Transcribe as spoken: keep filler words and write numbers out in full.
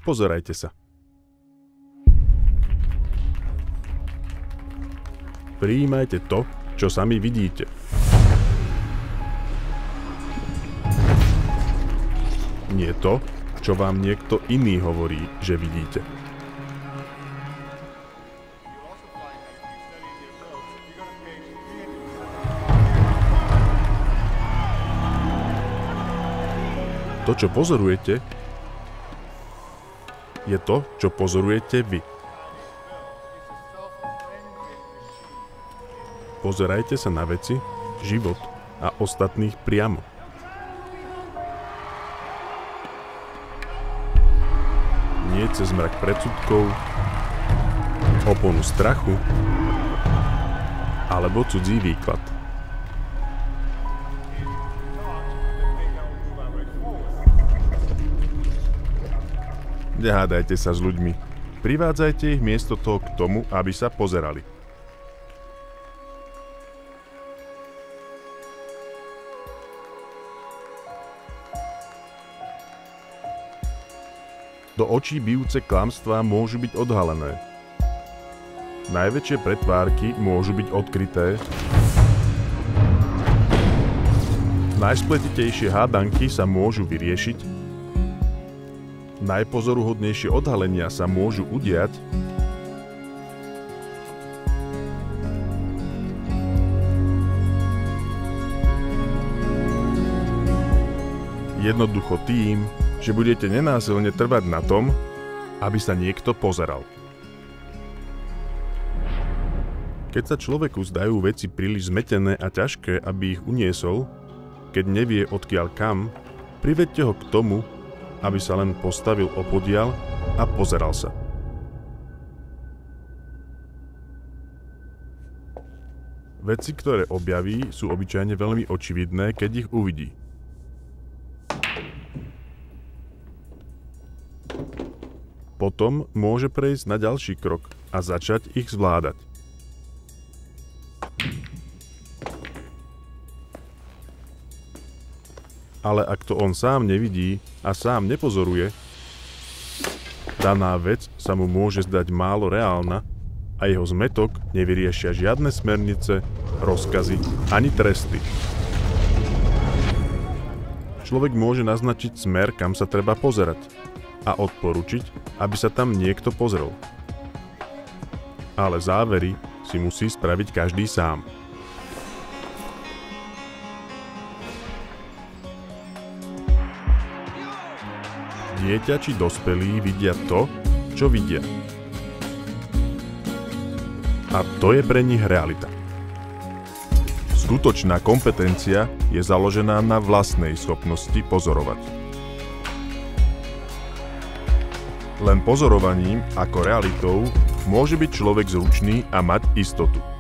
Pozerajte sa. Prijímajte to, čo sami vidíte. Nie to, čo vám niekto iný hovorí, že vidíte. To, čo pozorujete, je to, čo pozorujete vy. Pozerajte sa na veci, život a ostatných priamo. Nie cez mrak predsudkov, oponu strachu alebo cudzí výklad. Nehádajte sa s ľuďmi. Privádzajte ich miesto toho k tomu, aby sa pozerali. Do očí bijúce klamstvá môžu byť odhalené. Najväčšie pretvárky môžu byť odkryté. Najspletitejšie hádanky sa môžu vyriešiť. Najpozoruhodnejšie odhalenia sa môžu udiať. Jednoducho tým, že budete nenásilne trvať na tom, aby sa niekto pozeral. Keď sa človeku zdajú veci príliš zmetené a ťažké, aby ich uniesol, keď nevie odkiaľ kam, privedte ho k tomu, aby sa len postavil opodiaľ a pozeral sa. Veci, ktoré objaví, sú obyčajne veľmi očividné, keď ich uvidí. Potom môže prejsť na ďalší krok a začať ich zvládať. Ale ak to on sám nevidí a sám nepozoruje, daná vec sa mu môže zdať málo reálna a jeho zmätok nevyriešia žiadne smernice, rozkazy ani tresty. Človek môže naznačiť smer, kam sa treba pozerať a odporučiť, aby sa tam niekto pozrel. Ale závery si musí spraviť každý sám. Dieťa či dospelí vidia to, čo vidia. A to je pre nich realita. Skutočná kompetencia je založená na vlastnej schopnosti pozorovať. Len pozorovaním ako realitou môže byť človek zručný a mať istotu.